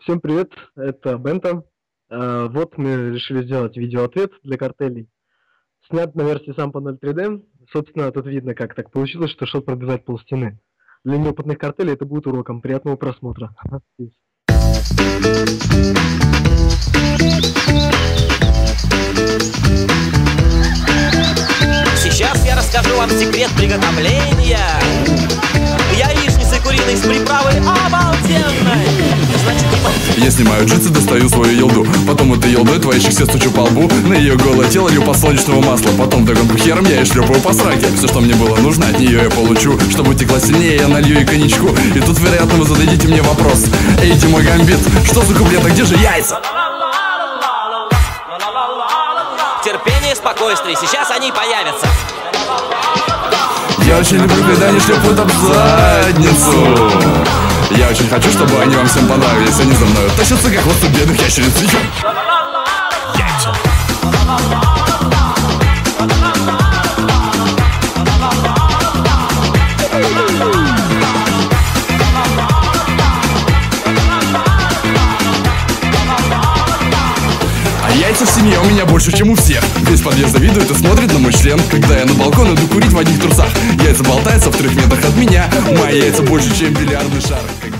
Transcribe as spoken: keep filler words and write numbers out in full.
Всем привет, это Бента. А, Вот мы решили сделать видеоответ для картелей. Снят на версии Сампа ноль три дэ. Собственно, тут видно, как так получилось, что шот пробивает полстены. Для неопытных картелей это будет уроком. Приятного просмотра. Сейчас я расскажу вам секрет приготовления яичницы куриной с приправой обалденной. Значит, я снимаю джинсы, достаю свою елду. Потом этой елдой твоих все стучу по лбу. На ее голое тело лью подсолнечного масла. Потом вдогонку хером я ей шлепаю по сраке. Все, что мне было нужно, от нее я получу. Чтобы текла сильнее, я налью ей коньячку. И тут, вероятно, вы зададите мне вопрос: эй, ты мой гамбит, что за куплет, а где же яйца? терпение, спокойствие, сейчас они появятся. Я очень люблю, когда они шлепают об задницу. Я очень хочу, чтобы они вам всем понравились. Они за мной тащатся, как хвосты бедных ящериц. Яйца. Яйца в семье у меня больше, чем у всех. Весь подъезд завидует и смотрит на мой член. Когда я на балкон иду курить в одних трусах, яйца болтаются в трех метрах от меня. Мои яйца больше, чем бильярдный шар.